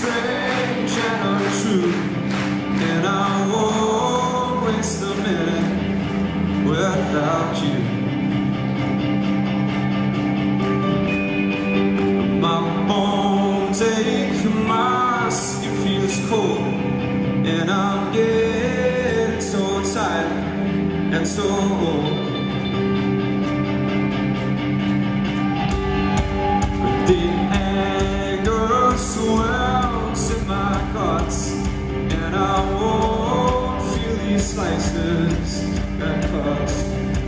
strange and untrue, and I won't waste a minute without you. My bones ache, my skin feels cold, and I'm getting so tired and so old. The anger swells in my guts, and I won't feel these slices and cuts.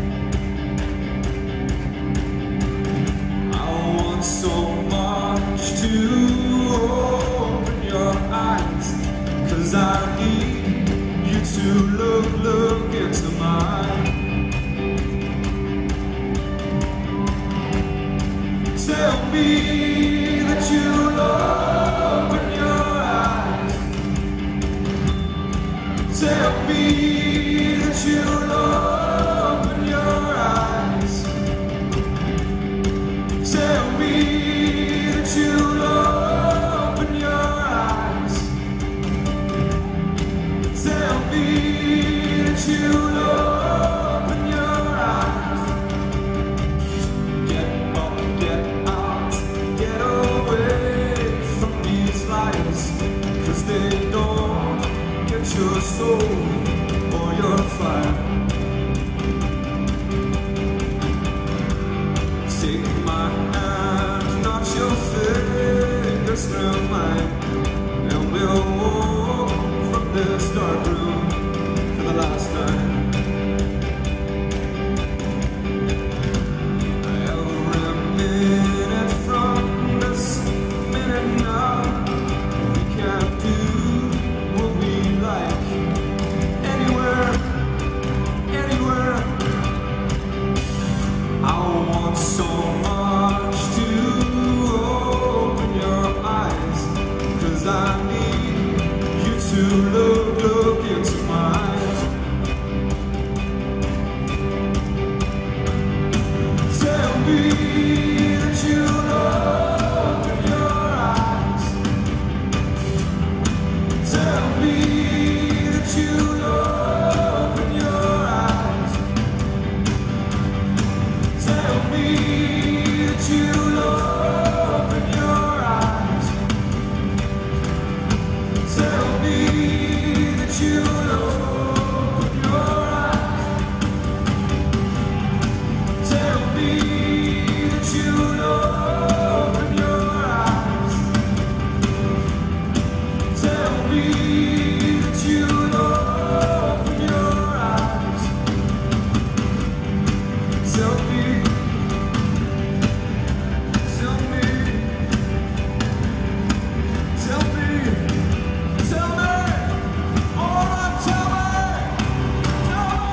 I want so much to open your eyes, 'cause I need you to look into mine. Tell me that you'll open your eyes. Tell me that you'll open your eyes. Tell me that you'll open your eyes. Tell me that you'll open your eyes. Get up, get out, get away from these lies, 'cause they don't get your soul or your fire. Take my hand, nudge your fingers through mine, and we'll walk from this dark room for the last time. Every minute from this minute now, we can't do what we like anywhere, anywhere. I want so much to open your eyes, 'cause I need you to look into mine. Tell me that you'll open your eyes. Tell me that you'll open your eyes. Tell me that you'll open your eyes. Tell me that you'll open your eyes. Tell me that you'll open your eyes. Tell me that you'll open your eyes. Tell me, tell me, tell me, tell me, all right, tell me, tell me.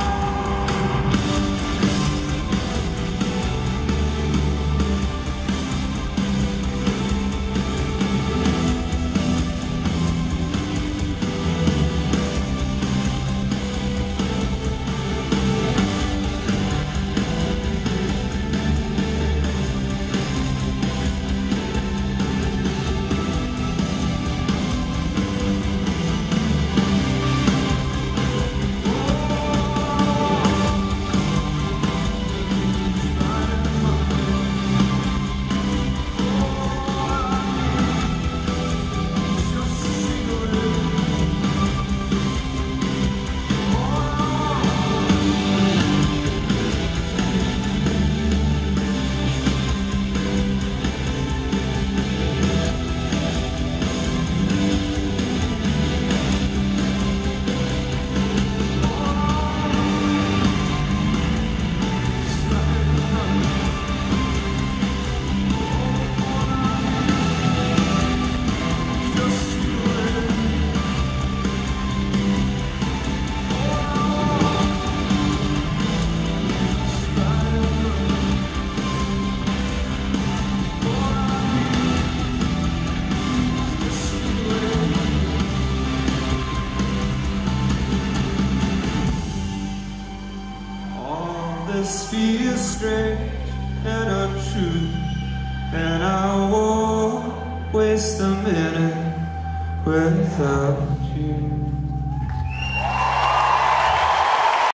This feels strange and untrue, and I won't waste a minute without you.